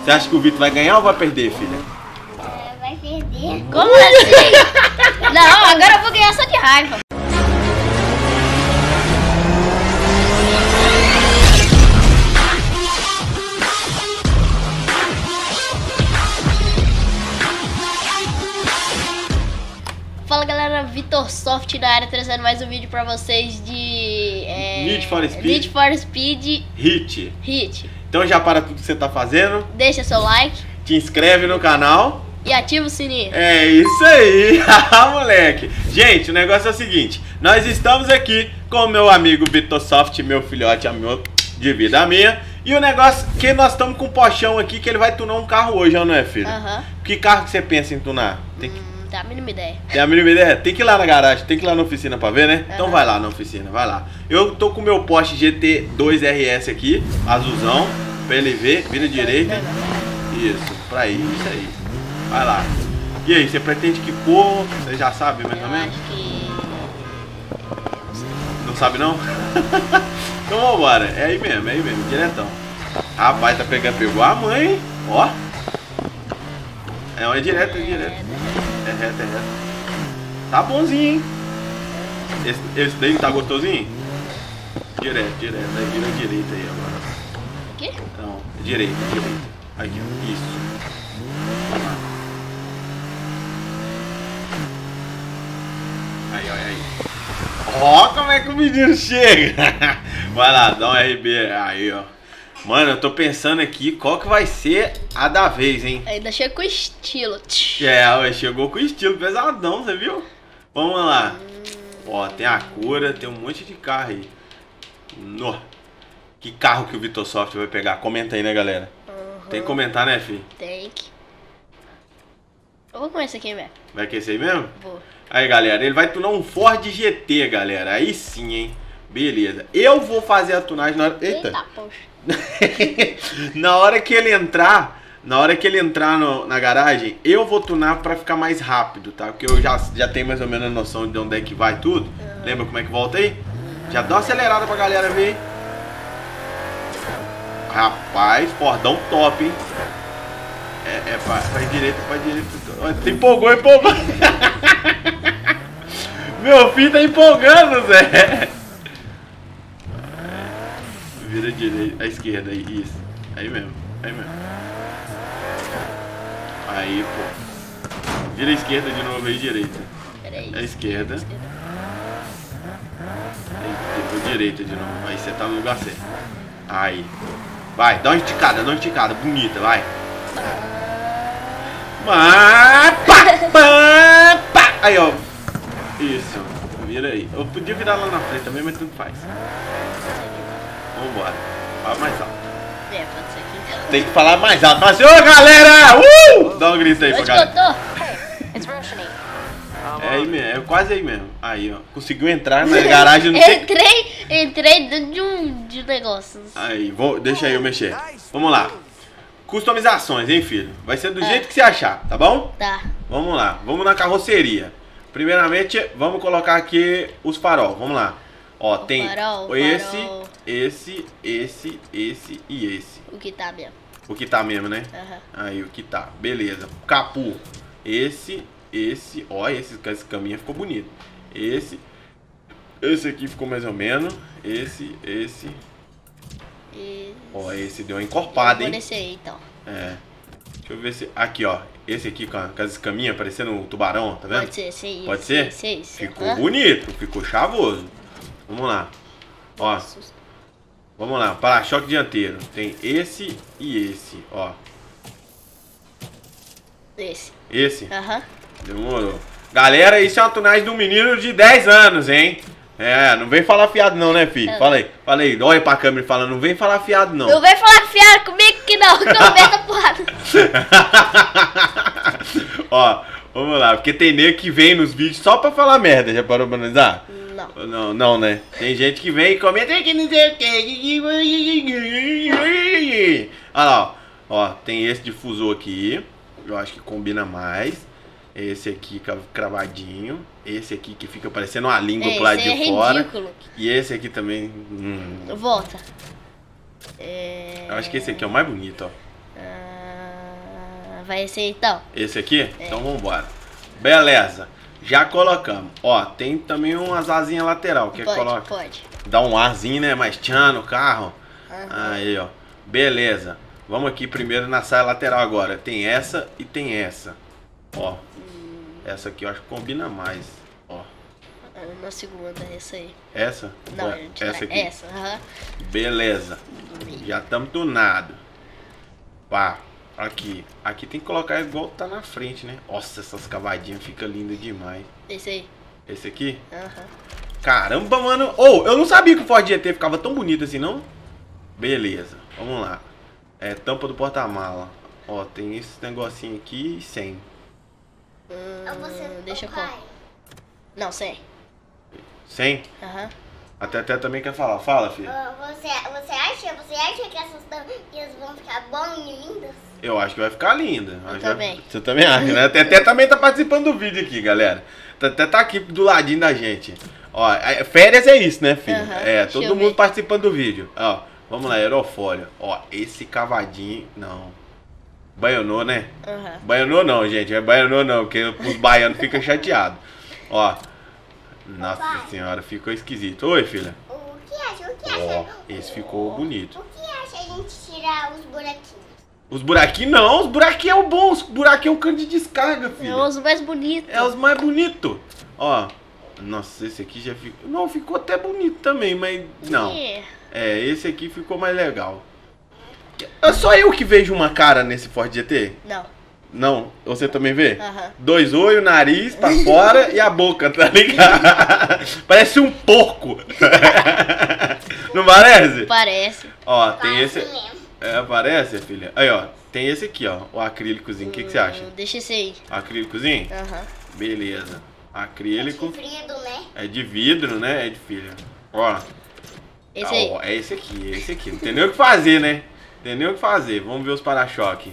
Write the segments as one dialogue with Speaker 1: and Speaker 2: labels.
Speaker 1: Você acha que o Vitor vai ganhar ou vai perder, filha?
Speaker 2: Vai perder.
Speaker 3: Como assim? Não, agora eu vou ganhar só de raiva. Fala galera, Vitor Soft na área, trazendo mais um vídeo pra vocês de
Speaker 1: Need for Speed.
Speaker 3: Need for Speed
Speaker 1: Hit. Então já para tudo que você tá fazendo,
Speaker 3: Deixa seu like
Speaker 1: te inscreve no canal
Speaker 3: e ativa o sininho.
Speaker 1: É isso aí, moleque. Gente, o negócio é o seguinte, nós estamos aqui com o meu amigo Vitor Soft, meu filhote, amor de vida minha. E o negócio que nós estamos com o Pochão aqui, que ele vai tunar um carro hoje, não é, filho? Que carro que você pensa em tunar?
Speaker 3: Tem a mínima ideia.
Speaker 1: Tem a mínima ideia? Tem que ir lá na garagem, tem que ir lá na oficina pra ver, né? Então vai lá na oficina, vai lá. Eu tô com o meu Porsche GT2 RS aqui, azulzão, pra ele ver, vira direita. Isso, pra ir, isso aí. Vai lá. E aí, você pretende que cor? Você já sabe mais ou menos?
Speaker 3: Acho que...
Speaker 1: Não sabe não? Então vambora, é aí mesmo, diretão. Rapaz, tá pegou a mãe, hein? Ó. É direto. É reto. Tá bonzinho, hein? Esse daí tá gostosinho? Direto. Aí vira direita aí agora.
Speaker 3: Aqui?
Speaker 1: Não, direita. Aqui, ó. Isso. Vamos lá. Aí. Ó, como é que o menino chega. Vai lá, dá um RB aí, ó. Mano, eu tô pensando aqui qual que vai ser a da vez, hein?
Speaker 3: Ainda chega com estilo.
Speaker 1: É, chegou com estilo pesadão, você viu? Vamos lá. Ó, tem a Cura, tem um monte de carro aí. No. Que carro que o Vitor Soft vai pegar? Comenta aí, né, galera? Tem que comentar, né, filho?
Speaker 3: Tem que. Eu vou começar aqui, velho.
Speaker 1: Vai aquecer aí mesmo?
Speaker 3: Vou.
Speaker 1: Aí, galera, ele vai tunar um Ford GT, galera. Aí sim, hein? Beleza. Eu vou fazer a tunagem na hora... Eita
Speaker 3: poxa.
Speaker 1: Na hora que ele entrar na garagem, eu vou tunar pra ficar mais rápido, tá? Porque eu já tenho mais ou menos a noção de onde é que vai tudo. Lembra como é que volta aí? Já dá uma acelerada pra galera ver, hein? Rapaz, Fordão top, hein? Vai direito. Empolgou. Meu filho tá empolgando, Zé. Vira direita, a esquerda aí, isso. Aí mesmo. Aí, pô. Vira a esquerda de novo aí, direita.
Speaker 3: Peraí.
Speaker 1: A esquerda. Aí, depois direita de novo. Aí você tá no lugar certo. Aí. Vai, dá uma esticada, bonita, vai. Pá. Aí, ó. Isso. Vira aí. Eu podia virar lá na frente também, mas tudo faz. Vambora. Fala mais alto.
Speaker 3: Pode ser aqui então.
Speaker 1: Tem que falar mais alto. Fala assim, ô galera! Dá um grito aí pra galera. É aí mesmo, é quase aí mesmo. Aí, ó. Conseguiu entrar na garagem, não sei.
Speaker 3: Entrei dentro de negócios.
Speaker 1: Aí, deixa eu mexer. Vamos lá. Customizações, hein, filho? Vai ser do jeito que você achar, tá bom?
Speaker 3: Tá.
Speaker 1: Vamos lá. Vamos na carroceria. Primeiramente, vamos colocar aqui os farol. Vamos lá. Ó, tem esse e esse.
Speaker 3: O que tá mesmo.
Speaker 1: O que tá mesmo, né? Aí, o que tá. Beleza. Capu. Esse. Ó, esse caminho ficou bonito. Esse aqui ficou mais ou menos. Esse. Ó, esse deu uma encorpada, hein?
Speaker 3: Nesse aí, então.
Speaker 1: É. Deixa eu ver se... Aqui, ó. Esse aqui com as escaminhas parecendo um tubarão, tá vendo?
Speaker 3: Pode ser, esse aí.
Speaker 1: Pode ser?
Speaker 3: Esse.
Speaker 1: Ficou bonito, ficou chavoso. Vamos lá. Ó. Vamos lá. Para-choque dianteiro. Tem esse e esse, ó. Esse? Demorou. Galera, isso é uma tunagem de um menino de 10 anos, hein? É, não vem falar fiado não, né, filho? Fala aí. Olha pra câmera e fala, não vem falar fiado não.
Speaker 3: Não vem falar fiado comigo que não, que eu meto a porrada.
Speaker 1: Ó, vamos lá, porque tem nego que vem nos vídeos só pra falar merda, já parou pra analisar? Não, né? Tem gente que vem e comenta que não sei o que. Olha lá, ó, tem esse difusor aqui, eu acho que combina mais. Esse aqui cravadinho. Esse aqui que fica parecendo uma língua pro lado de fora.
Speaker 3: Ridículo.
Speaker 1: E esse aqui também.
Speaker 3: Volta.
Speaker 1: Eu acho que esse aqui é o mais bonito, ó.
Speaker 3: vai esse aí então.
Speaker 1: Esse aqui? Então vambora. Beleza. Já colocamos. Ó, tem também umas asinhas lateral. Quer que coloque?
Speaker 3: Pode.
Speaker 1: Dá um arzinho, né? Mais tchan no carro.
Speaker 3: Uhum.
Speaker 1: Aí, ó. Beleza. Vamos aqui primeiro na saia lateral agora. Tem essa e tem essa. Ó. Essa aqui eu acho que combina mais. Ó.
Speaker 3: Na segunda, essa aí.
Speaker 1: Essa?
Speaker 3: Não,
Speaker 1: Ué, essa aqui.
Speaker 3: Essa, aham.
Speaker 1: Beleza. Já estamos tunado. Pá. Aqui. Aqui tem que colocar igual tá na frente, né? Nossa, essas cavadinhas ficam lindas demais.
Speaker 3: Esse aí.
Speaker 1: Esse aqui?
Speaker 3: Aham.
Speaker 1: Caramba, mano. Oh, eu não sabia que o Ford GT ficava tão bonito assim, não? Beleza. Vamos lá. É, tampa do porta-mala. Ó, tem esse negocinho aqui e 100.
Speaker 3: Deixa eu pôr. Não, 100.
Speaker 1: 100?
Speaker 3: Aham.
Speaker 1: A Teté também quer falar. Fala, filho.
Speaker 2: Você acha que essas tampinhas vão ficar bom e lindas?
Speaker 1: Eu acho que vai ficar linda.
Speaker 3: Eu também.
Speaker 1: Você também acha, né? A Teté também tá participando do vídeo aqui, galera. A Teté tá aqui do ladinho da gente. Ó, férias é isso, né, filho?
Speaker 3: Uhum,
Speaker 1: É, todo mundo
Speaker 3: ver.
Speaker 1: participando do vídeo. Ó, vamos lá, aerofólio. Ó, esse cavadinho, não. Baianou, né?
Speaker 3: Aham.
Speaker 1: Baianou não, gente. É baianou não, porque os baianos ficam chateados. Ó. Nossa
Speaker 2: Papai.
Speaker 1: senhora, ficou esquisito. Oi, filha.
Speaker 2: O que acha?
Speaker 1: Ó, esse ficou bonito.
Speaker 2: O que acha a gente tirar os buraquinhos?
Speaker 1: Os buraquinhos não, os buraquinhos é o bom. Os buraquinhos é o cano de descarga, filha.
Speaker 3: É os mais bonitos.
Speaker 1: É os mais bonitos. Ó. Nossa, esse aqui já ficou... Não, ficou até bonito também, mas não. É, esse aqui ficou mais legal. É só eu que vejo uma cara nesse Ford GT?
Speaker 3: Não.
Speaker 1: Não? Você também vê?
Speaker 3: Aham.
Speaker 1: 2 olhos, nariz pra fora e a boca, tá ligado? Parece um porco. Não parece?
Speaker 3: Parece.
Speaker 1: Ó, tem esse...
Speaker 2: mesmo.
Speaker 1: É, parece, filha? Aí, ó. Tem esse aqui, ó. O acrílicozinho. O que você acha?
Speaker 3: Deixa esse aí.
Speaker 1: Acrílicozinho?
Speaker 3: Aham.
Speaker 1: Beleza. Acrílico.
Speaker 2: Chifrido, né?
Speaker 1: É de vidro, né? É de filha. Ó.
Speaker 3: Esse aí.
Speaker 1: Ó, é esse aqui, é esse aqui. Não tem nem o que fazer, né? Não tem nem o que fazer. Vamos ver os para-choque.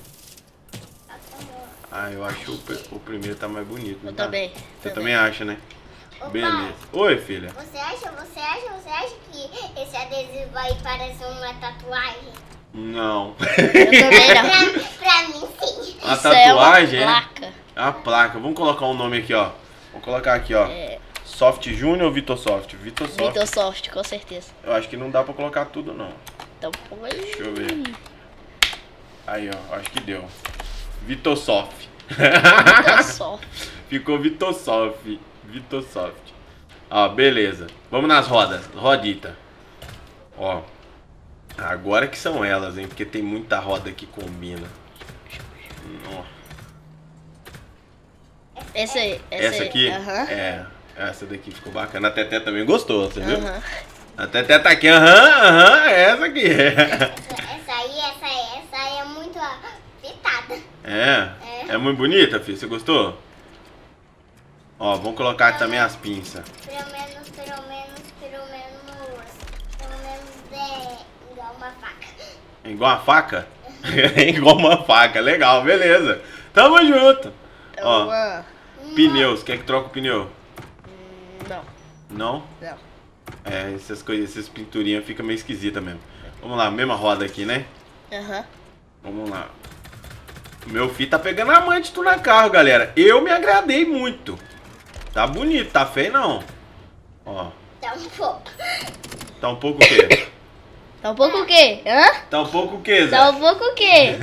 Speaker 1: Ah, eu acho o primeiro tá mais bonito.
Speaker 3: Eu
Speaker 1: Não tá?
Speaker 3: também.
Speaker 1: Você também acha, né?
Speaker 2: Ô,
Speaker 1: Beleza. Oi, filha.
Speaker 2: Você acha que esse adesivo vai parecer uma tatuagem?
Speaker 1: Não.
Speaker 3: Eu também não.
Speaker 2: Pra mim, sim.
Speaker 1: A
Speaker 3: Isso é uma
Speaker 1: tatuagem,
Speaker 3: placa.
Speaker 1: É a placa. Vamos colocar um nome aqui, ó. Vamos colocar aqui, ó.
Speaker 3: É.
Speaker 1: Soft Junior ou Vitor Soft? Vitor Soft.
Speaker 3: Vitor Soft, com certeza.
Speaker 1: Eu acho que não dá pra colocar tudo, não.
Speaker 3: Então põe.
Speaker 1: Deixa eu ver. Aí, ó. Acho que deu. Vitor Soft.
Speaker 3: Vitor Soft.
Speaker 1: Ficou Vitor Soft. Vitor Soft. Ó, beleza. Vamos nas rodas. Rodita. Ó. Agora que são elas, hein? Porque tem muita roda que combina. Ó.
Speaker 3: Esse aí.
Speaker 1: Essa
Speaker 3: aí.
Speaker 1: aqui?
Speaker 3: Aham.
Speaker 1: É. Essa daqui ficou bacana. A Teté também gostou, você viu?
Speaker 3: Aham.
Speaker 1: A Teté tá aqui. Aham, essa aqui.
Speaker 2: Essa aí é muito pitada.
Speaker 1: É muito bonita, filho. Você gostou? Ó, vamos colocar também as pinças.
Speaker 2: Pelo menos é igual uma faca.
Speaker 1: Igual uma faca? Igual uma faca. Legal, beleza. Tamo junto. Ó,
Speaker 3: Uma...
Speaker 1: pneus. Quer que troca o pneu?
Speaker 3: Não.
Speaker 1: Não?
Speaker 3: Não.
Speaker 1: É, essas coisas, essas pinturinhas fica meio esquisita mesmo. Vamos lá, mesma roda aqui, né?
Speaker 3: Aham.
Speaker 1: Vamos lá. Meu filho tá pegando a mãe de tu na carro, galera. Eu me agradei muito. Tá bonito, tá feio não. Ó.
Speaker 2: Tá um pouco.
Speaker 1: Tá um pouco o quê?
Speaker 3: Tá um pouco o quê? Hã?
Speaker 1: Tá um pouco o quê, Zé?
Speaker 3: Tá um pouco o quê?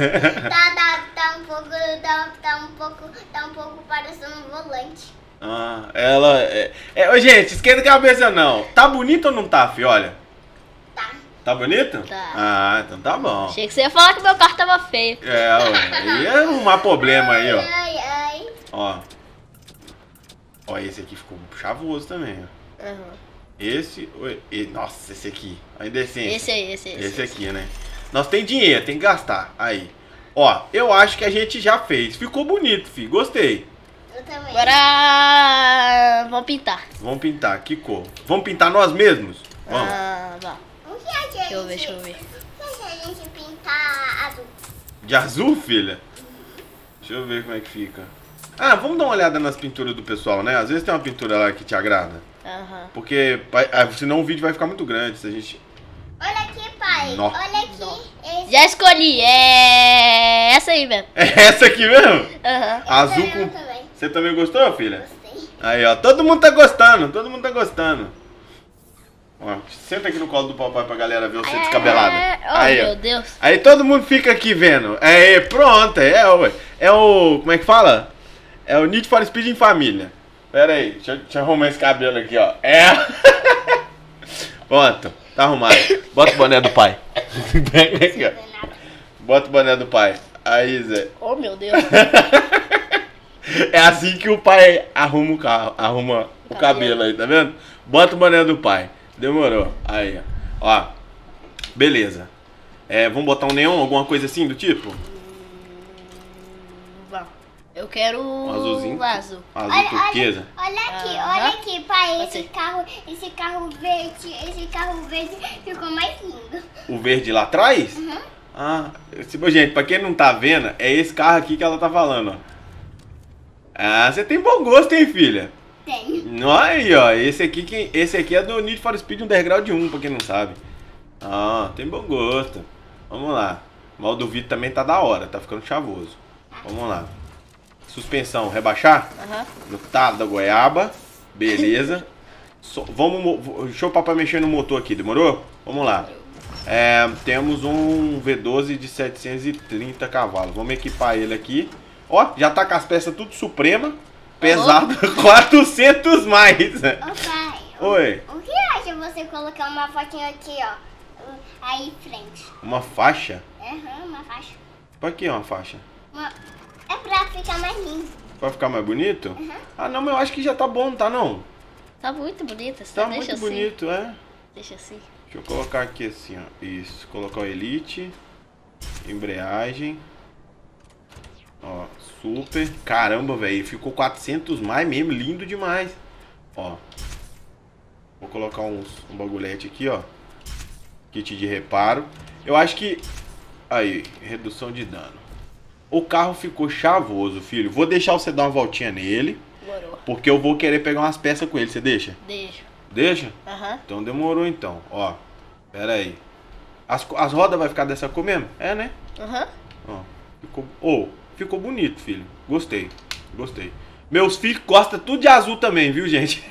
Speaker 2: Tá um pouco parecendo um volante.
Speaker 1: Ah, ela... Ô, gente, esquenta a cabeça não. Tá bonito ou não tá, filho? Olha.
Speaker 2: Tá.
Speaker 1: Tá bonito?
Speaker 3: Tá.
Speaker 1: Ah, então tá bom.
Speaker 3: Achei que você ia falar que meu carro tava feio.
Speaker 1: É, ué. Ia arrumar problema aí, ó.
Speaker 2: Ai.
Speaker 1: Ó. Ó, esse aqui ficou chavoso também, ó.
Speaker 3: Aham.
Speaker 1: Esse... Nossa, esse aqui. A indecência.
Speaker 3: Esse aí, esse.
Speaker 1: Esse aqui, né? Nós tem dinheiro, tem que gastar. Aí. Ó, eu acho que a gente já fez. Ficou bonito, filho. Gostei.
Speaker 2: Eu também.
Speaker 3: Agora vamos pintar.
Speaker 1: Vamos pintar. Que cor? Vamos pintar nós mesmos? Vamos.
Speaker 3: Vamos.
Speaker 2: O que acha
Speaker 3: Deixa eu ver.
Speaker 2: O que acha a gente pintar azul?
Speaker 1: De azul, filha? Deixa eu ver como é que fica. Ah, vamos dar uma olhada nas pinturas do pessoal, né? Às vezes tem uma pintura lá que te agrada.
Speaker 3: Aham.
Speaker 1: Porque senão o vídeo vai ficar muito grande se a gente...
Speaker 2: Olha aqui, pai.
Speaker 1: Nó.
Speaker 2: Olha aqui. Esse
Speaker 3: Já escolhi. É essa aí mesmo.
Speaker 1: É essa aqui mesmo?
Speaker 3: Aham.
Speaker 1: Azul
Speaker 2: Eu
Speaker 1: com...
Speaker 2: também.
Speaker 1: Você também gostou, filha?
Speaker 2: Gostei.
Speaker 1: Aí, ó. Todo mundo tá gostando. Todo mundo tá gostando. Ó, senta aqui no colo do papai pra galera ver você descabelado.
Speaker 3: Oh,
Speaker 1: Aí, ó.
Speaker 3: meu Deus.
Speaker 1: Aí todo mundo fica aqui vendo. Aí, pronto. É o... Como é que fala? É o Need for Speed em família. Pera aí. Deixa eu arrumar esse cabelo aqui, ó. É... Pronto. Tá arrumado. Bota o boné do pai. Pega aqui, ó. Bota o boné do pai. Aí, Zé.
Speaker 3: Oh, meu Deus.
Speaker 1: É assim que o pai arruma o carro, arruma o cabelo aí, tá vendo? Bota o boné do pai. Demorou. Aí, ó. Beleza. Vamos botar um neon, alguma coisa assim do tipo?
Speaker 3: Eu quero
Speaker 1: Um azulzinho.
Speaker 3: azul.
Speaker 1: Azul turquesa.
Speaker 2: Olha aqui, pai,
Speaker 3: Pode
Speaker 2: esse
Speaker 3: ser.
Speaker 2: carro verde ficou mais lindo.
Speaker 1: O verde lá atrás? Ah, gente, pra quem não tá vendo, é esse carro aqui que ela tá falando, ó. Ah, você tem bom gosto, hein, filha?
Speaker 2: Tenho.
Speaker 1: Aí, ó, esse aqui é do Need for Speed Underground 1, pra quem não sabe. Ah, tem bom gosto. Vamos lá. Mas o do Vitor também tá da hora, tá ficando chavoso. Vamos lá. Suspensão, rebaixar?
Speaker 3: Aham.
Speaker 1: No talo da goiaba. Beleza. Deixa o papai mexer no motor aqui, demorou? Vamos lá. Temos um V12 de 730 cavalos. Vamos equipar ele aqui. Ó, já tá com as peças tudo suprema. Pesado, 400 mais.
Speaker 2: Ô pai,
Speaker 1: Oi.
Speaker 2: o que acha você colocar uma fotinha aqui, ó? Aí em frente.
Speaker 1: Uma faixa?
Speaker 2: Uma faixa.
Speaker 1: Pra que uma faixa?
Speaker 2: É pra ficar mais lindo.
Speaker 1: Pra ficar mais bonito? Ah, não, mas eu acho que já tá bom, não tá não?
Speaker 3: Tá muito bonita.
Speaker 1: Tá
Speaker 3: Deixa
Speaker 1: muito
Speaker 3: assim.
Speaker 1: bonito, é.
Speaker 3: Deixa assim.
Speaker 1: Deixa eu colocar aqui assim, ó. Isso, colocar o Elite. Embreagem. Ó, super. Caramba, velho, ficou 400 mais mesmo, lindo demais. Ó. Vou colocar um bagulhete aqui, ó. Kit de reparo. Eu acho que... Aí, redução de dano. O carro ficou chavoso, filho. Vou deixar você dar uma voltinha nele.
Speaker 3: Demorou.
Speaker 1: Porque eu vou querer pegar umas peças com ele. Você deixa?
Speaker 3: Deixa.
Speaker 1: Deixa?
Speaker 3: Aham.
Speaker 1: Então demorou então. Ó. Pera aí. As rodas vai ficar dessa cor mesmo? É, né?
Speaker 3: Aham.
Speaker 1: Ó. Ficou bonito, filho. Gostei. Gostei. Meus filhos gostam tudo de azul também, viu, gente?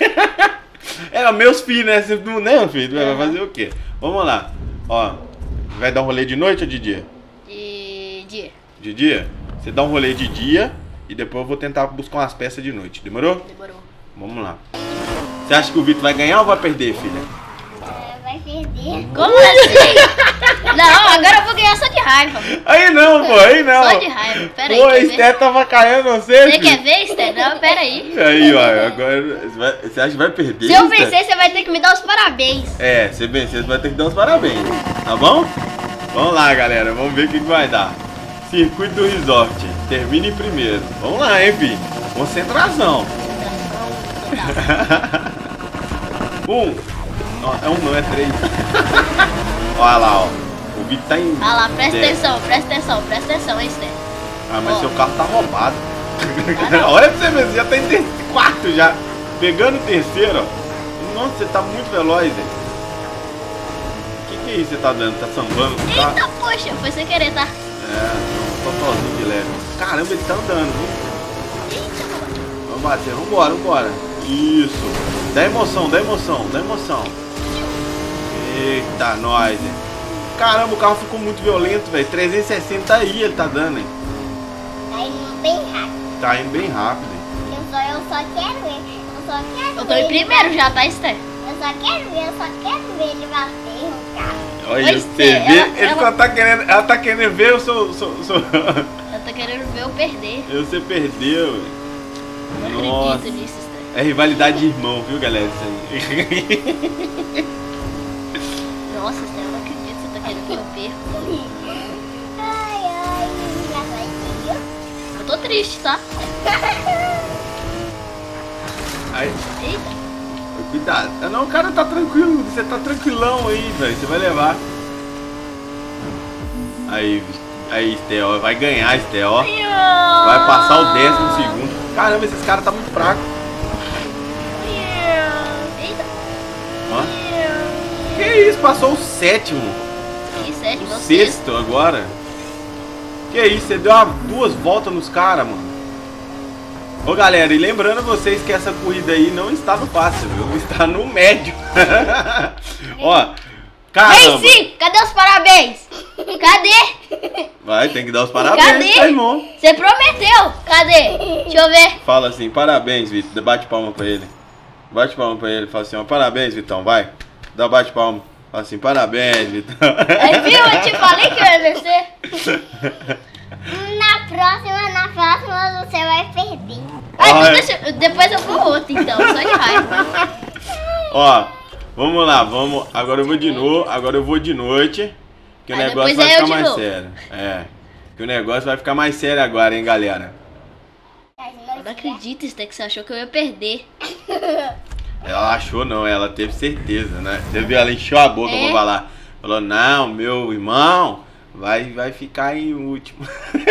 Speaker 1: Meus filhos, né? Você não, né, filho? Vai fazer o quê? Vamos lá. Ó. Vai dar um rolê de noite ou de dia?
Speaker 3: De dia.
Speaker 1: De dia? Você dá um rolê de dia e depois eu vou tentar buscar umas peças de noite. Demorou?
Speaker 3: Demorou.
Speaker 1: Vamos lá. Você acha que o Vitor vai ganhar ou vai perder, filha?
Speaker 2: Vai perder.
Speaker 3: Como assim? Não, agora eu vou ganhar só de raiva.
Speaker 1: Aí não, pô, aí não.
Speaker 3: Só de raiva. Pera
Speaker 1: Pô, a
Speaker 3: aí. Quer ver?
Speaker 1: Esther tava caindo, você,
Speaker 3: Você
Speaker 1: filho.
Speaker 3: quer ver, Esther? Não, pera aí.
Speaker 1: Aí, ó, agora você acha que vai perder?
Speaker 3: Se eu
Speaker 1: Esther?
Speaker 3: vencer, você vai ter que me dar os parabéns.
Speaker 1: Se vencer, você vai ter que dar os parabéns, tá bom? Vamos lá, galera, vamos ver o que vai dar. Circuito do Resort, termina em primeiro. Vamos lá, hein, filho? Concentração. Não, é 3. Olha lá, ó. O Vitor tá em...
Speaker 3: Olha lá, presta
Speaker 1: 10.
Speaker 3: atenção, hein, Esther.
Speaker 1: Ah, mas
Speaker 3: Ó.
Speaker 1: seu carro tá roubado.
Speaker 3: não.
Speaker 1: Olha pra você ver, você já tá em quarto já. Pegando o terceiro, ó. Nossa, você tá muito veloz, velho. O que é isso que você tá dando? Tá sambando? Tá?
Speaker 3: Eita, poxa, foi sem querer, tá?
Speaker 1: Não, tô sozinho de leve. Caramba, ele tá andando, viu?
Speaker 3: Eita, mano.
Speaker 1: Vamos bater, vambora. Isso. Dá emoção. Eita, nós, hein? Caramba, o carro ficou muito violento, velho. 360 aí ele tá dando, hein?
Speaker 2: Tá indo bem rápido.
Speaker 1: Tá indo bem rápido, hein?
Speaker 2: Eu só quero ver.
Speaker 3: Eu tô em primeiro já, tá, Esther?
Speaker 2: Eu só quero ver ele bater no carro.
Speaker 1: Olha,
Speaker 3: Oi,
Speaker 1: você
Speaker 3: Esther,
Speaker 1: vê,
Speaker 3: ela-
Speaker 1: só tá querendo, ela tá querendo ver o seu...
Speaker 3: Eu tô querendo ver eu perder.
Speaker 1: Você perdeu, velho.
Speaker 3: Não
Speaker 1: Nossa.
Speaker 3: acredito nisso, Esther.
Speaker 1: É rivalidade de irmão, viu, galera? Isso aí.
Speaker 3: Nossa, Esther, eu não acredito que você tá querendo que eu perca.
Speaker 2: Ai, engraçadinho.
Speaker 3: Eu tô triste, tá?
Speaker 1: Aí,
Speaker 3: Eita.
Speaker 1: cuidado. Não, o cara tá tranquilo. Você tá tranquilão aí, velho. Você vai levar. Aí, Estel, vai ganhar, Estel, ó. Vai passar o 10º. Caramba, esses caras tá muito fraco.
Speaker 3: Eita.
Speaker 1: Ó. Que isso, passou o 7º.
Speaker 3: Que sério,
Speaker 1: O
Speaker 3: você.
Speaker 1: 6º agora. Que isso, você deu duas voltas nos caras, mano. Ô galera, e lembrando vocês que essa corrida aí não está no fácil, viu? Está no médio. Ó, caramba.
Speaker 3: Venci! Cadê os parabéns? Cadê?
Speaker 1: Vai, tem que dar os parabéns,
Speaker 3: Cadê?
Speaker 1: tá, irmão?
Speaker 3: Você prometeu. Cadê? Deixa eu ver.
Speaker 1: Fala assim, parabéns, Vitor. Bate palma pra ele. Bate palma pra ele. Fala assim, ó, parabéns, Vitão, vai. Dá bate palma. Fala assim, parabéns, Vitão.
Speaker 3: Aí, viu? Eu te falei que eu ia vencer.
Speaker 2: Na próxima você vai perder.
Speaker 3: Ai, então depois eu vou outro, então. Só de raiva.
Speaker 1: Ó, vamos lá, vamos. Agora eu vou de novo. Agora eu vou de noite. Que o
Speaker 3: Aí
Speaker 1: negócio
Speaker 3: depois
Speaker 1: vai
Speaker 3: é eu
Speaker 1: ficar
Speaker 3: de
Speaker 1: mais
Speaker 3: novo.
Speaker 1: sério. É. Que o negócio vai ficar mais sério agora, hein, galera.
Speaker 3: Eu não acredito, Sté, que você achou que eu ia perder.
Speaker 1: Ela achou não, ela teve certeza, né? Você viu, ela encheu a boca pra falar. Falou, não, meu irmão vai ficar em último.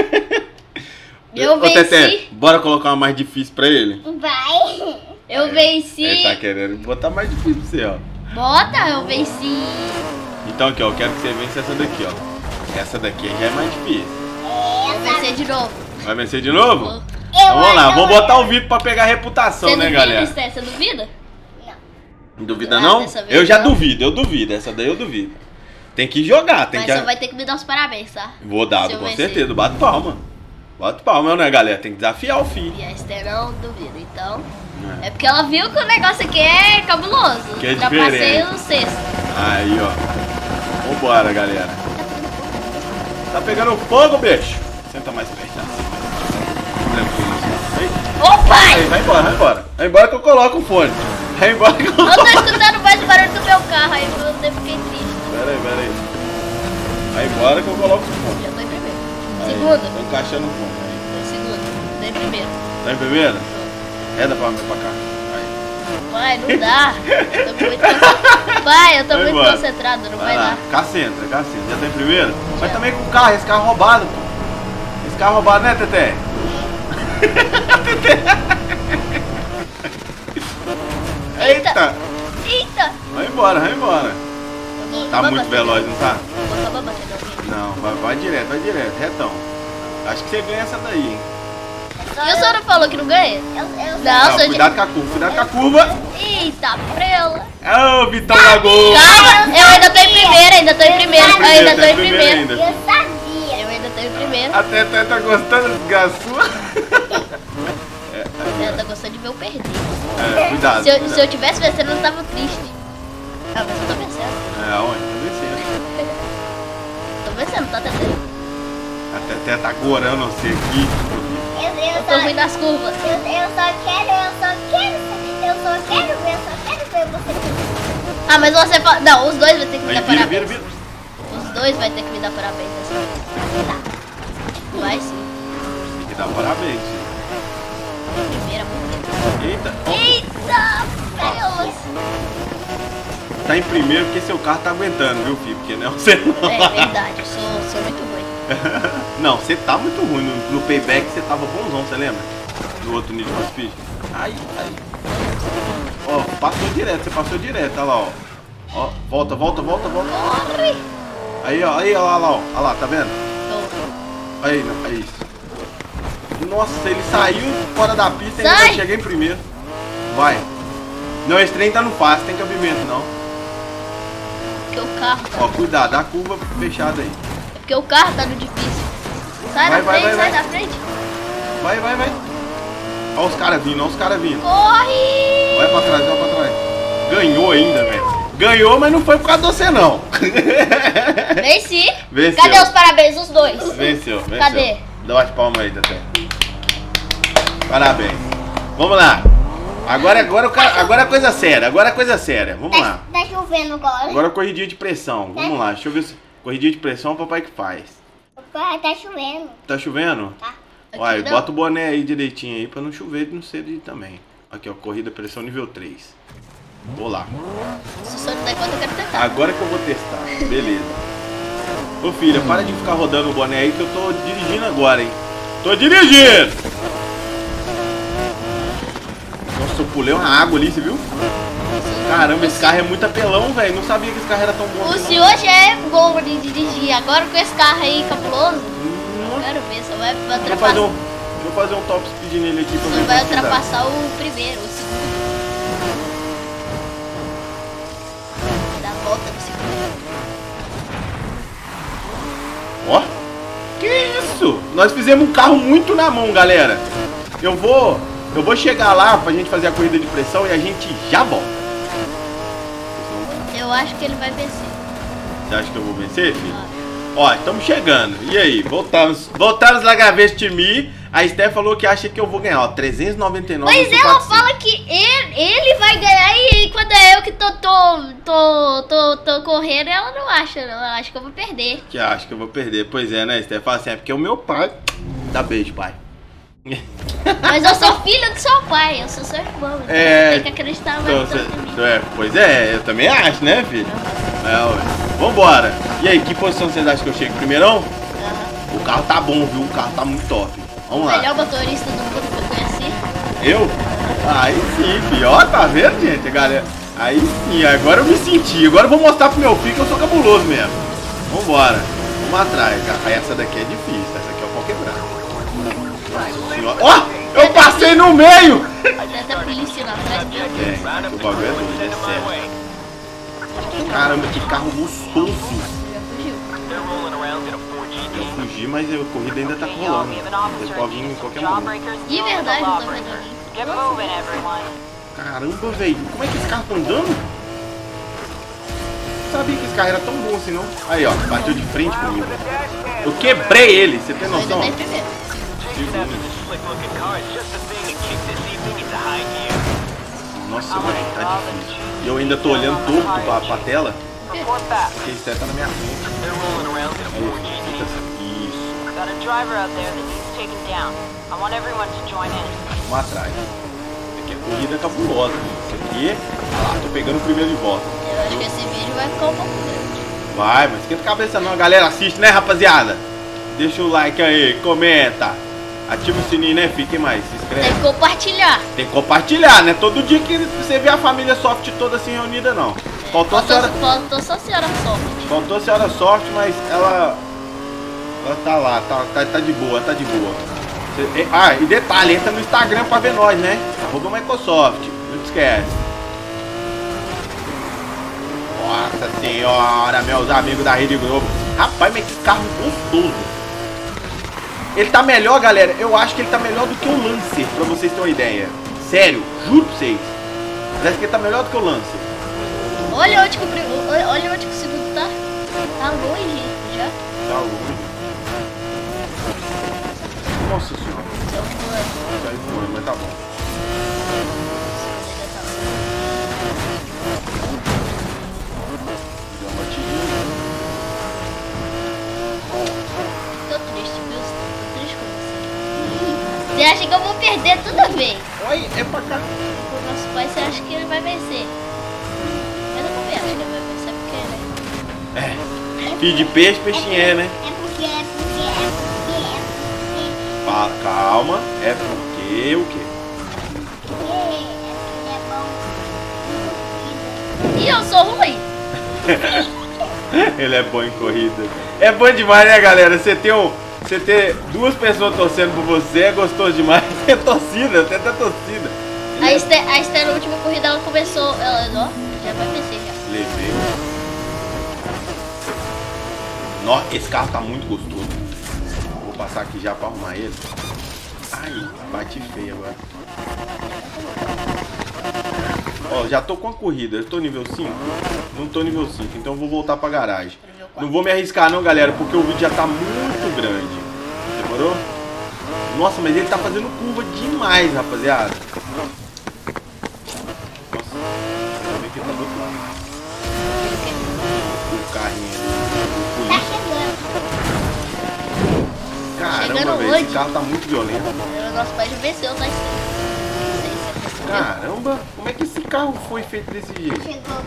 Speaker 3: Eu
Speaker 1: Ô, Teté,
Speaker 3: venci.
Speaker 1: bora colocar uma mais difícil pra ele?
Speaker 2: Vai.
Speaker 3: Eu venci.
Speaker 1: Ele tá querendo botar mais difícil pra você, ó.
Speaker 3: Bota, eu venci.
Speaker 1: Então aqui, ó, eu quero que você vença essa daqui, ó. Essa daqui já é mais difícil.
Speaker 3: Vou vencer de novo.
Speaker 1: Vai vencer de novo?
Speaker 3: Vou.
Speaker 1: Então vamos lá, vamos botar o vídeo pra pegar a reputação,
Speaker 3: Você
Speaker 1: né,
Speaker 3: duvida,
Speaker 1: galera?
Speaker 3: Sté? Você duvida?
Speaker 1: Não duvida
Speaker 3: Ah,
Speaker 1: não?
Speaker 3: dessa vez
Speaker 1: Eu já
Speaker 3: não.
Speaker 1: duvido, eu duvido. Essa daí eu duvido. Tem que jogar, tem
Speaker 3: Mas
Speaker 1: que...
Speaker 3: você vai ter que me dar os parabéns, tá?
Speaker 1: Vou dar,
Speaker 3: Se eu
Speaker 1: com
Speaker 3: vencer.
Speaker 1: certeza. Bato palma. Bato palma, né, galera? Tem que desafiar o filho.
Speaker 3: E a Esther não duvida, então. É porque ela viu que o negócio aqui é cabuloso.
Speaker 1: Que é
Speaker 3: Já passei
Speaker 1: diferente.
Speaker 3: o sexto.
Speaker 1: Aí, ó. Vambora, galera. Tá pegando fogo, bicho. Senta mais perto. Tranquilo. Aí,
Speaker 3: Ô pai!
Speaker 1: aí, vai embora, vai embora. Vai embora que eu coloco o fone. Vai embora que eu
Speaker 3: Eu tô
Speaker 1: coloco.
Speaker 3: escutando mais o barulho do meu carro, aí eu até fiquei triste.
Speaker 1: Pera aí. Vai embora que eu coloco o fone.
Speaker 3: Já tô em primeiro.
Speaker 1: Aí,
Speaker 3: Segundo.
Speaker 1: tô encaixando o fone. Aí.
Speaker 3: Tô em segundo. Tô em primeiro.
Speaker 1: Tá em primeiro? Reda pra cá. Aí.
Speaker 3: Pai, não dá. Eu tô muito concentrado. Pai, eu tô
Speaker 1: Vai
Speaker 3: muito
Speaker 1: embora.
Speaker 3: concentrado, não vai
Speaker 1: Vai lá.
Speaker 3: dar.
Speaker 1: Cacentra. Já tá em primeiro? Mas também com o carro, esse carro roubado, pô. Esse carro roubado, né, Teté? Eita!
Speaker 3: Eita!
Speaker 1: Vai embora.
Speaker 3: Eu vou
Speaker 1: Tá
Speaker 3: acabar
Speaker 1: muito
Speaker 3: batendo.
Speaker 1: veloz, não tá?
Speaker 3: Eu vou acabar batendo alguém.
Speaker 1: Não, vai direto, retão. Acho que você ganha essa daí, hein?
Speaker 3: E o senhor não falou que não ganha?
Speaker 2: Eu
Speaker 3: Não,
Speaker 1: Não,
Speaker 3: sou
Speaker 1: cuidado com a curva, cuidado com a curva.
Speaker 3: Eita, prela.
Speaker 1: Ô, Vitão da Gol!
Speaker 3: Calma, eu ainda tô em primeiro, ainda tô em primeiro. Eu ainda tô em primeiro.
Speaker 1: ainda.
Speaker 2: Eu sabia.
Speaker 3: Eu ainda tô em primeiro.
Speaker 1: A Teté tá gostando de desgraça sua.
Speaker 3: Eu tô gostando de ver eu perder.
Speaker 1: É, cuidado.
Speaker 3: Se eu tivesse vencendo, eu não tava triste. Ah, mas eu tô vencendo.
Speaker 1: É, aonde? Tá vencendo.
Speaker 3: Tô vencendo, tá tentando.
Speaker 1: A Teté tá gorando você aqui.
Speaker 3: Eu tô ruim nas curvas.
Speaker 2: Eu só quero ver você.
Speaker 3: Ah, mas você fala. Não, os dois vão ter que me
Speaker 1: Aí,
Speaker 3: dar
Speaker 1: vira.
Speaker 3: parabéns. Os dois vai ter que me dar parabéns dessa vez. Vai sim.
Speaker 1: Tem que dar parabéns.
Speaker 3: Primeira muito.
Speaker 1: Eita, ó,
Speaker 3: Eita, prela.
Speaker 1: tá em primeiro porque seu carro tá aguentando, viu, filho? Porque não é você não.
Speaker 3: É verdade, eu sou muito ruim.
Speaker 1: Não, você tá muito ruim. No payback você tava bonzão, você lembra? No outro Need for Speed. Aí. Ó, você passou direto, olha lá, ó. Ó, volta.
Speaker 3: Corre.
Speaker 1: Aí, ó, olha lá, ó. Olha lá, tá vendo?
Speaker 3: Tô.
Speaker 1: Aí, isso. Nossa, ele saiu fora da pista e ainda
Speaker 3: Sai!
Speaker 1: vai chegar em primeiro. Vai. Não, esse trem tá no fácil, tem cabimento, não.
Speaker 3: Porque o carro tá.
Speaker 1: Ó, cuidado, dá a curva fechada aí.
Speaker 3: É porque o carro tá no difícil. Sai
Speaker 1: Vai,
Speaker 3: da frente,
Speaker 1: vai.
Speaker 3: sai da frente.
Speaker 1: Vai. Ó os caras vindo,
Speaker 3: Corre!
Speaker 1: Vai pra trás. Ganhou ainda, velho. Ganhou, mas não foi por causa de você, não.
Speaker 3: Venci.
Speaker 1: Venceu.
Speaker 3: Cadê os parabéns, os dois?
Speaker 1: Venceu.
Speaker 3: Cadê?
Speaker 1: Dá bate palma aí, Teté. Parabéns. Vamos lá. Agora é coisa séria. Vamos lá.
Speaker 2: Tá chovendo agora.
Speaker 1: Agora é corridinha de pressão. Vamos lá. Deixa eu ver se... Corridinha de pressão, o papai que faz.
Speaker 2: Tá chovendo.
Speaker 1: Tá chovendo?
Speaker 2: Tá.
Speaker 1: Uai,
Speaker 3: Aqui não.
Speaker 1: bota o boné aí direitinho aí pra não chover e não ser também. Aqui, ó. Corrida pressão nível 3. Vou lá.
Speaker 3: Se o senhor não der conta, eu quero tentar.
Speaker 1: Agora que eu vou testar. Beleza. Ô filha, para de ficar rodando o boné aí que eu tô dirigindo agora, hein. Tô dirigindo! Nossa, eu pulei uma água ali, você viu? Caramba, esse carro é muito apelão, velho. Não sabia que esse carro era tão bom.
Speaker 3: O
Speaker 1: assim, não.
Speaker 3: senhor já é bom de dirigir. Agora com esse carro aí cabuloso. quero ver, só vai
Speaker 1: Deixa eu
Speaker 3: ultrapassar.
Speaker 1: fazer um top speed nele aqui pra ver
Speaker 3: Só vai
Speaker 1: quanto dá.
Speaker 3: ultrapassar o primeiro, o segundo. Vai dar a volta no segundo.
Speaker 1: Ó, que isso? Nós fizemos um carro muito na mão, galera. Eu vou chegar lá pra gente fazer a corrida de pressão e a gente já volta.
Speaker 3: Eu acho que ele vai vencer.
Speaker 1: Você acha que eu vou vencer, filho? Ó, estamos chegando. E aí, voltamos lá Gavete time. A Steph falou que acha que eu vou ganhar, ó, 399.
Speaker 3: Mas ela fala que ele vai ganhar e quando é eu que tô correndo, ela não acha, não. Ela acha que eu vou perder.
Speaker 1: Que acha que eu vou perder. Pois é, né, Steph? Fala assim, é porque o meu pai... Dá beijo, pai.
Speaker 3: Mas eu sou filha do seu pai, eu sou seu irmão. Então você tem que acreditar mais em mim.
Speaker 1: Pois é, eu também acho, né, filho? Ué. Vambora. E aí, que posição vocês acham que eu chego? Primeirão? O carro tá bom, viu? O carro tá muito top. Vamos lá.
Speaker 3: Melhor motorista do mundo que eu conheci.
Speaker 1: Eu? Aí sim, filho. Ó, tá vendo, gente, galera? Aí sim, agora eu me senti. Agora eu vou mostrar pro meu filho que eu sou cabuloso mesmo. Vambora. Vamos atrás. Essa daqui é difícil. Essa aqui é o pau quebrado. Ó, eu passei no meio!
Speaker 3: Tem até polícia lá atrás, meu Deus.
Speaker 1: O bagulho é doido, é sério. Caramba, que carro gostoso.
Speaker 3: Já fugiu.
Speaker 1: Eu fugi, mas a corrida ainda tá rolando. Ele pode vir em qualquer momento.
Speaker 3: De verdade, não tô vendo ali.
Speaker 1: Caramba, velho. Como é que esse carro tá andando? Não sabia que esse carro era tão bom assim, não. Aí, ó. Bateu de frente comigo. Eu quebrei ele. Você tem noção?
Speaker 3: Eu ainda nem primeiro.
Speaker 1: Nossa, velho. Tá difícil. E eu ainda tô olhando torto pra tela. Porque esse tá na minha frente. Isso. Vamos atrás. Isso aqui é corrida cabulosa. Isso aqui, olha lá, tô pegando o primeiro de volta.
Speaker 3: Eu acho que esse vídeo vai ficar um pouco grande.
Speaker 1: Vai, mas esquenta a cabeça não, galera. Assiste, né, rapaziada? Deixa o like aí, comenta. Ativa o sininho, né, filho? Quem mais? Se inscreve.
Speaker 3: Tem que compartilhar.
Speaker 1: Tem que compartilhar, né? Todo dia que você vê a família Soft toda assim reunida, não. Faltou a senhora
Speaker 3: só a senhora Soft.
Speaker 1: Faltou a senhora Soft, mas ela tá lá, tá de boa, tá de boa. E detalhe, entra no Instagram pra ver nós, né? @Microsoft, não esquece. Nossa senhora, meus amigos da Rede Globo. Rapaz, mas que carro gostoso. Ele tá melhor, galera. Eu acho que ele tá melhor do que o Lancer, pra vocês terem uma ideia. Sério, juro pra vocês. Parece que ele tá melhor do que o Lancer.
Speaker 3: Olha onde que o segundo tá. Tá longe já.
Speaker 1: Tá longe. Nossa senhora. Saiu voando, mas tá bom. Deu uma batidinha.
Speaker 3: Tô triste, viu? Tô triste com você. Você acha que eu vou perder toda vez?
Speaker 1: Oi, é pra cá.
Speaker 3: O nosso pai, você acha que ele vai vencer? Mas eu também acho que ele vai vencer porque, né?
Speaker 1: Filho de peixe, peixinho é, né?
Speaker 2: É porque.
Speaker 1: Fala, calma. É porque o quê?
Speaker 3: E eu sou ruim.
Speaker 1: Ele é bom em corrida. É bom demais, né, galera? Você ter duas pessoas torcendo por você é gostoso demais. É torcida, você tá torcida.
Speaker 3: A Esther na última corrida ela começou. Ela, ó, já vai vencer já.
Speaker 1: Levei. Nossa, esse carro tá muito gostoso. Vou passar aqui já pra arrumar ele. Ai, bati feio agora. Ó, já tô com a corrida. Eu tô nível 5? Não tô nível 5, então eu vou voltar pra garagem. Não vou me arriscar não, galera, porque o vídeo já tá muito grande. Demorou? Nossa, mas ele tá fazendo curva demais, rapaziada. Nossa, eu vi que ele tá do outro lado. O carrinho ali.
Speaker 2: Tá chegando.
Speaker 1: Caramba, velho, esse carro tá muito violento.
Speaker 3: O nosso pai já venceu, tá?
Speaker 1: Caramba, como é que esse carro foi feito desse jeito?
Speaker 2: Chegou.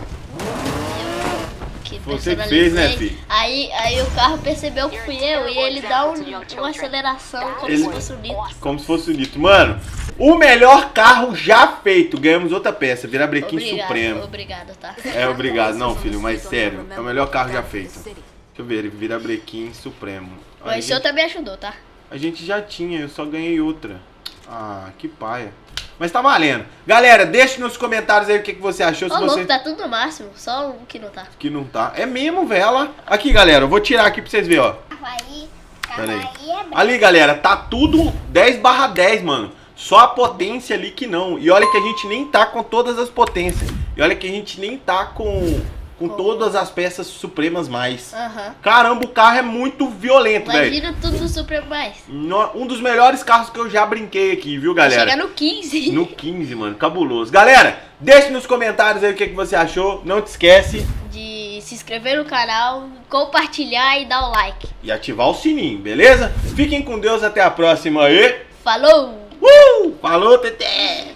Speaker 1: Você que fez, né, filho?
Speaker 3: Aí o carro percebeu que fui eu e ele dá uma aceleração como se fosse o Nitro.
Speaker 1: Como se fosse o Nitro. Mano, o melhor carro já feito. Ganhamos outra peça, Virabrequim Supremo.
Speaker 3: Obrigado, tá?
Speaker 1: É, obrigado. Não, filho, mas sério. É o melhor carro já feito. Deixa eu ver, Virabrequim Supremo.
Speaker 3: Mas o senhor também ajudou, tá?
Speaker 1: A gente já tinha, eu só ganhei outra. Ah, que paia. Mas tá valendo. Galera, deixe nos comentários aí o que você achou.
Speaker 3: Ô, louco, tá tudo no máximo, só o que não tá.
Speaker 1: Que não tá. É mesmo, vela. Aqui, galera, eu vou tirar aqui pra vocês verem, ó.
Speaker 2: Pera aí.
Speaker 1: Ali, galera, tá tudo 10/10, mano. Só a potência ali que não. E olha que a gente nem tá com todas as potências. E olha que a gente nem tá com todas as peças supremas mais. Caramba, o carro é muito violento, velho.
Speaker 3: Imagina tudo do Supremo mais.
Speaker 1: Um dos melhores carros que eu já brinquei aqui, viu, galera?
Speaker 3: Chega no 15.
Speaker 1: No 15, mano. Cabuloso. Galera, deixe nos comentários aí o que você achou. Não te esquece
Speaker 3: de se inscrever no canal, compartilhar e dar o like.
Speaker 1: E ativar o sininho, beleza? Fiquem com Deus, até a próxima aí.
Speaker 3: Falou!
Speaker 1: Falou, Teté!